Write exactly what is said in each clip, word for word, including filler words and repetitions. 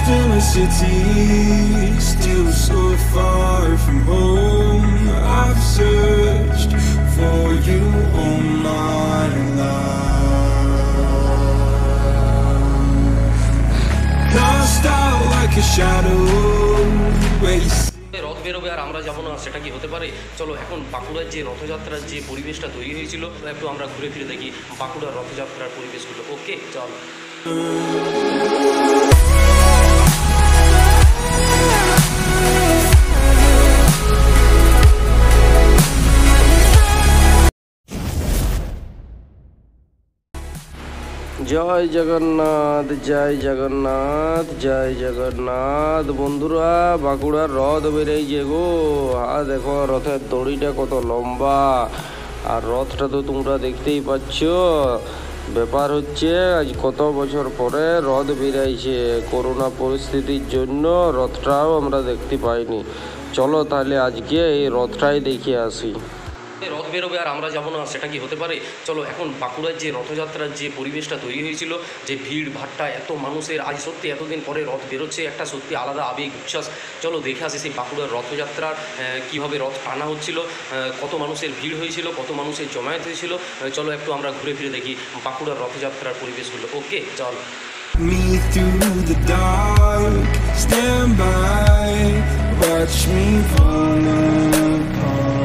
in a city, still so far from home. I've searched for you all my life, lost out like a shadow where you রথ বেরোবে আর আমরা যাবো না, সেটা কি হতে পারে? চলো এখন বাঁকুড়ার যে রথযাত্রার যে পরিবেশটা তৈরি হয়েছিল একটু আমরা ঘুরে ফিরে দেখি বাঁকুড়ার রথযাত্রার পরিবেশগুলো। ওকে চল। জয় জগন্নাথ, জয় জগন্নাথ, জয় জগন্নাথ। বন্ধুরা, বাঁকুড়ার রথ বেরিয়েছে গো। আর দেখো রথের দড়িটা কত লম্বা, আর রথটা তো তোমরা দেখতেই পাচ্ছ। ব্যাপার হচ্ছে আজ কত বছর পরে রথ বেরিয়েছে, করোনা পরিস্থিতির জন্য রথটাও আমরা দেখতে পাইনি। চলো তাহলে আজকে এই রথটাই দেখে আসি। রথ বেরোবে আর আমরা যাবো না, সেটা কি হতে পারে? চলো এখন বাঁকুড়ার যে রথযাত্রার যে পরিবেশটা তৈরি হয়েছিল, যে ভিড় ভাট্টা, এত মানুষের, আজ সত্যি এতদিন পরে রথ বেরোচ্ছে, একটা সত্যি আলাদা আবেগ উচ্ছ্বাস। চলো দেখে আসি সেই বাঁকুড়ার রথযাত্রার কীভাবে রথ টানা হচ্ছিল, কত মানুষের ভিড় হয়েছিল, কত মানুষের জমায়েত হয়েছিল। চলো একটু আমরা ঘুরে ফিরে দেখি বাঁকুড়ার রথযাত্রার পরিবেশগুলো। ওকে চল। me through the dark, stand by, watch me fall apart.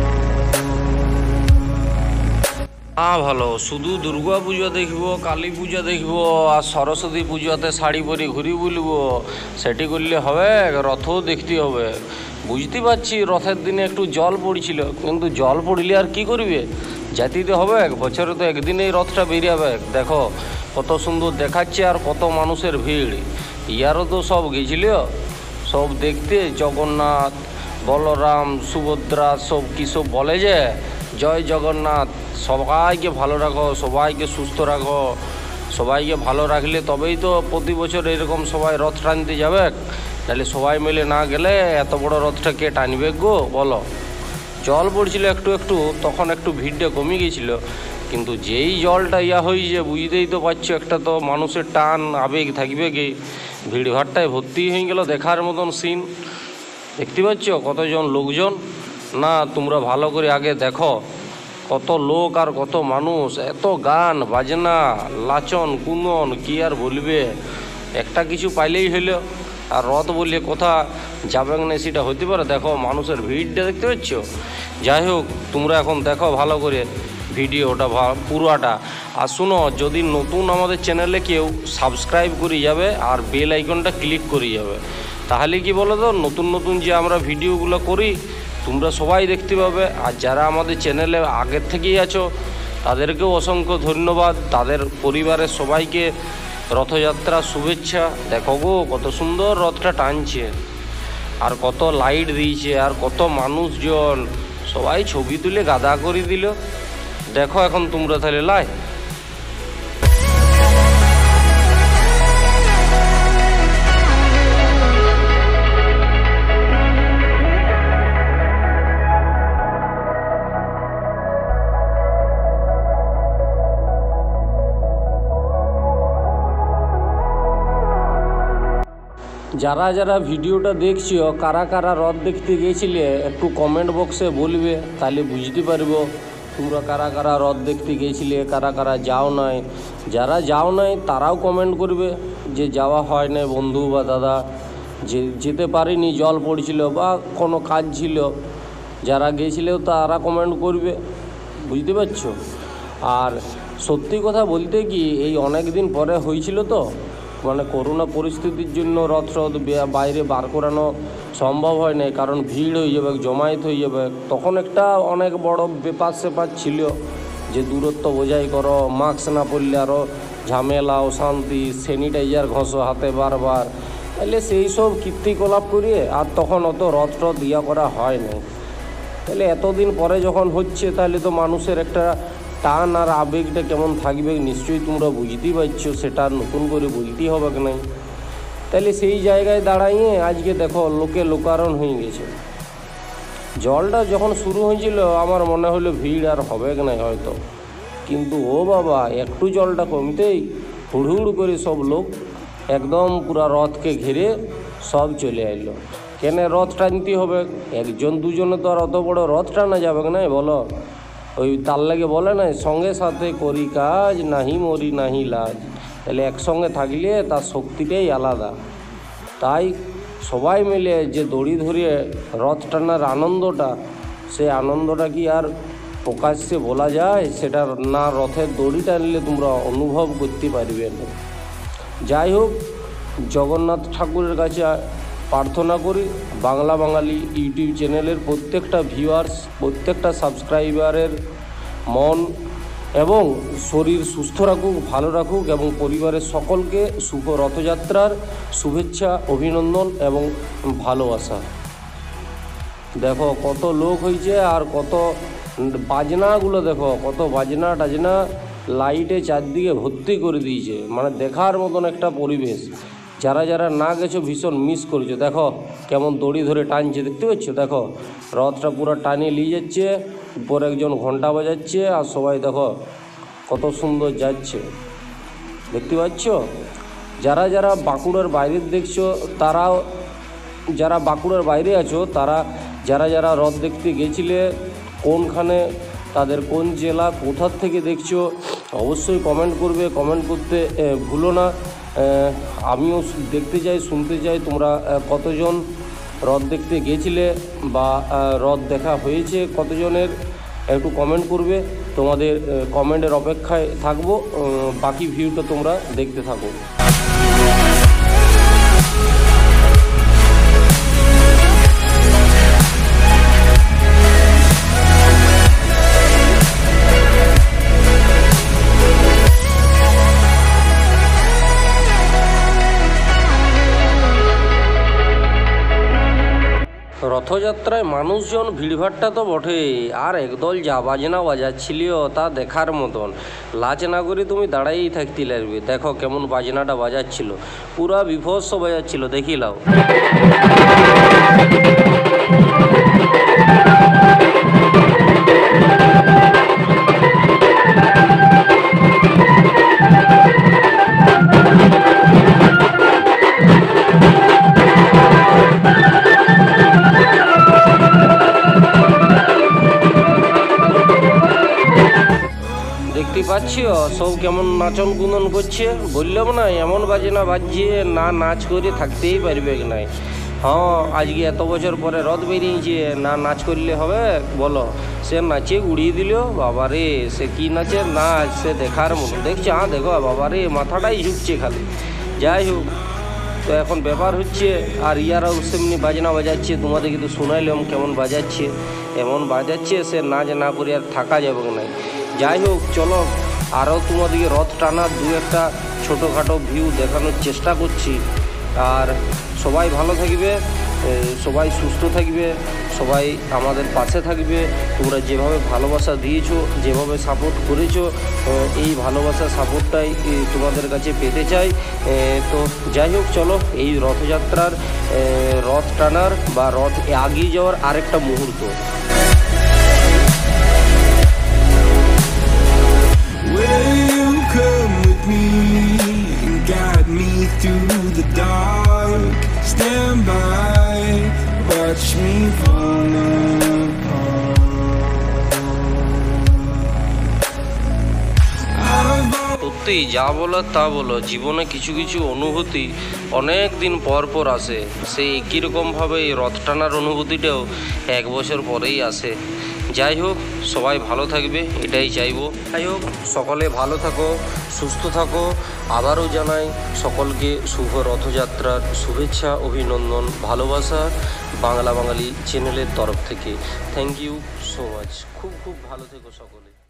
হ্যাঁ ভালো, শুধু দুর্গা পুজো দেখব, কালী পূজা দেখব আর সরস্বতী পুজোতে শাড়ি পরে ঘুরি বলবো, সেটি করলে হবে? রথও দেখতে হবে। বুঝতে পারছি রথের দিনে একটু জল পড়ছিল, কিন্তু জল পড়লে আর কি করবে, যেতে হবে। বছরে তো একদিনেই রথটা বেরিয়ে। দেখো কত সুন্দর দেখাচ্ছে আর কত মানুষের ভিড়। ইয়ারও তো সব গেছিল সব দেখতে, জগন্নাথ, বলরাম, সুভদ্রা, সব কী সব বলে যে জয় জগন্নাথ। সবাইকে ভালো রাখো, সবাইকে সুস্থ রাখো, সবাইকে ভালো রাখলে তবেই তো প্রতি বছর এরকম সবাই রথ টানতে যাবে। তাহলে সবাই মিলে না গেলে এত বড় রথটা কে টানবে গো বলো? জল পড়ছিল একটু একটু, তখন একটু ভিড়টা কমে গিয়েছিল, কিন্তু যেই জলটা ইয়া হয়েছে বুঝতেই তো পারছো, একটা তো মানুষের টান আবেগ থাকবে কি। ভিড়ভাড়টায় ভর্তি হয়ে গেল, দেখার মতন সিন। দেখতে পাচ্ছ কতজন লোকজন না? তোমরা ভালো করে আগে দেখো কত লোক আর কত মানুষ, এত গান বাজনা, লাচন কুন্দন, কি আর বলবে। একটা কিছু পাইলেই হইলো, আর রথ বললে কোথা যাবে না সেটা হতে পারে। দেখো মানুষের ভিড়টা দেখতে পাচ্ছ। যাই হোক, তোমরা এখন দেখো ভালো করে ভিডিওটা পুরোটা। আর শুনো, যদি নতুন আমাদের চ্যানেলে কেউ সাবস্ক্রাইব করে যাবে আর বেল আইকনটা ক্লিক করে যাবে, তাহলে কি বলো তো, নতুন নতুন যে আমরা ভিডিওগুলো করি তোমরা সবাই দেখতে পাবে। আর যারা আমাদের চ্যানেলে আগের থেকেই আছো তাদেরকেও অসংখ্য ধন্যবাদ, তাদের পরিবারের সবাইকে রথযাত্রার শুভেচ্ছা। দেখো গো কত সুন্দর রথটা টানছে, আর কত লাইট দিয়েছে, আর কত মানুষজন, সবাই ছবি তুলে গাদা করে দিল। দেখো এখন তোমরা তাহলে লাই। যারা যারা ভিডিওটা দেখছো, কারা কারা রথ দেখতে গিয়েছিলে একটু কমেন্ট বক্সে বলবে, তাহলে বুঝতে পারবো তোমরা কারা কারা রথ দেখতে গিয়েছিলে, কারা কারা যাও নাই। যারা যাও নাই তারাও কমেন্ট করবে যে যাওয়া হয় না বন্ধু বা দাদা, যে যেতে পারিনি, জল পড়ছিল বা কোনো কাজ ছিল। যারা গিয়েছিলেও তারা কমেন্ট করবে, বুঝতে পারছো। আর সত্যি কথা বলতে কি, এই অনেক দিন পরে হয়েছিল তো, মানে করোনা পরিস্থিতির জন্য রথ রথ বাইরে বার করানো সম্ভব হয় না, কারণ ভিড় হয়ে যাবে, জমায়েত হয়ে যাবে। তখন একটা অনেক বড় ব্যাপার স্যাপার ছিল যে দূরত্ব বজায় করো, মাস্ক না পরলে আরও ঝামেলা, অশান্তি, স্যানিটাইজার ঘষো হাতে বারবার। তাহলে সেই সব কীর্তিকলাপ করিয়ে আর তখন অত রথ রথ ইয়া করা হয় না। তাহলে এতদিন পরে যখন হচ্ছে, তাহলে তো মানুষের একটা টান আর আবেগটা কেমন থাকবে নিশ্চয়ই তোমরা বুঝতেই পারছো, সেটা নতুন করে বলতেই হবে কি নাই। তাহলে সেই জায়গায় দাঁড়াইয়ে আজকে দেখো লোকে লোকারণ হয়ে গেছে। জলটা যখন শুরু হয়েছিল আমার মনে হলো ভিড় আর হবে কি নাই হয়তো, কিন্তু ও বাবা একটু জলটা কমতেই হুড় হুড় করে সব লোক একদম পুরা রথকে ঘিরে সব চলে এলো। কেন রথ টানতে হবে? একজন দুজনে তো আর অত বড় রথ টানা যাবে না, বলো? ওই তার লাগে বলে না, সঙ্গে সাথে করি কাজ, নাহি মরি নাহি লাজ। তাহলে একসঙ্গে থাকলে তার শক্তিটাই আলাদা। তাই সবাই মিলে যে দড়ি ধরিয়ে রথ টানার আনন্দটা, সে আনন্দটা কি আর প্রকাশ্যে বলা যায়? সেটা না রথের দড়ি টানলে তোমরা অনুভব করতে পারবে না। যাই হোক, জগন্নাথ ঠাকুরের কাছে প্রার্থনা করি বাংলা বাঙালি ইউটিউব চ্যানেলের প্রত্যেকটা ভিউয়ার্স, প্রত্যেকটা সাবস্ক্রাইবারের মন এবং শরীর সুস্থ রাখুক, ভালো রাখুক এবং পরিবারের সকলকে শুভ রথযাত্রার শুভেচ্ছা, অভিনন্দন এবং ভালোবাসা। দেখো কত লোক হয়েছে, আর কত বাজনাগুলো দেখো, কত বাজনা টাজনা লাইটে চারদিকে ভর্তি করে দিয়েছে, মানে দেখার মতন একটা পরিবেশ। যারা যারা না গেছো ভীষণ মিস করেছো। দেখো কেমন দড়ি ধরে টানছে, দেখতে পাচ্ছ? দেখো রথটা পুরো টানিয়ে নিয়ে যাচ্ছে, উপরে একজন ঘন্টা বাজাচ্ছে, আর সবাই দেখো কত সুন্দর যাচ্ছে, দেখতে পাচ্ছ? যারা যারা বাঁকুড়ার বাইরে দেখছো, তারাও যারা বাঁকুড়ার বাইরে আছো, তারা যারা যারা রথ দেখতে গেছিলে, কোনখানে তাদের কোন জেলা, কোথার থেকে দেখছো, অবশ্যই কমেন্ট করবে। কমেন্ট করতে ভুলো না। আমিও দেখতে চাই, শুনতে চাই তোমরা কতজন রথ দেখতে গেছিলে বা রথ দেখা হয়েছে কতজনের, একটু কমেন্ট করবে। তোমাদের কমেন্টের অপেক্ষায় থাকবো। বাকি ভিউটা তোমরা দেখতে থাকো। রথযাত্রায় মানুষজন ভিড়ভাট্টা তো বটেই, আর একদল যা বাজনা বাজাচ্ছিল তা দেখার মতন। লাজ না করে তুমি দাঁড়াইয়েই থাকতে লাগবে। দেখো কেমন বাজনাটা বাজাচ্ছিল, পুরা বিভৎস বাজাচ্ছিল, দেখি লাও। দেখতে পাচ্ছ সব কেমন নাচন কুন্দন করছে। বললাম না, এমন বাজনা বাজছে না নাচ করে থাকতেই পারবে না। হ্যাঁ, আজকে এত বছর পরে রথ বেরিয়েছে, না নাচ করলে হবে বলো? সে নাচে উড়িয়ে দিল বাবারে, সে কি নাচে নাচ, সে দেখার মতো। দেখছো? হ্যাঁ দেখো বাবারে, মাথাটাই ঝুঁকছে খালি। যাই হোক, তো এখন ব্যাপার হচ্ছে, আর ইয়ারাও সেমনি বাজনা বাজাচ্ছে, তোমাদের কিন্তু শোনাইলাম কেমন বাজাচ্ছে। এমন বাজাচ্ছে সে নাচ না করে আর থাকা যাবে না। যাই হোক, চলো আরও তোমাদেরকে রথ টানার দু একটা ছোটোখাটো ভিউ দেখানোর চেষ্টা করছি। আর সবাই ভালো থাকবে, সবাই সুস্থ থাকবে, সবাই আমাদের পাশে থাকবে। তোমরা যেভাবে ভালোবাসা দিয়েছো, যেভাবে সাপোর্ট করেছো, এই ভালোবাসা সাপোর্টটাই তোমাদের কাছে পেতে চাই। তো যাই হোক, চলো এই রথযাত্রার রথ টানার বা রথ এগিয়ে যাওয়ার আরেকটা মুহূর্ত। Through the dark, stand by, watch me fall apart. সত্যি যা বলো তা বলো, জীবনে কিছু কিছু অনুভূতি অনেক দিন পর পর আসে। সেই একই রকমভাবে এই রথ টানার অনুভূতিটাও এক বছর পরেই আসে। যাই হোক, সবাই ভালো থাকবে এটাই চাইবো। যাই হোক, সকলে ভালো থাকো, সুস্থ থাকো। আবারও জানাই সকলকে শুভ রথযাত্রার শুভেচ্ছা, অভিনন্দন, ভালোবাসা বাংলা বাঙালি চ্যানেলের তরফ থেকে। Thank you so much. খুব খুব ভালো থেকো সকলে।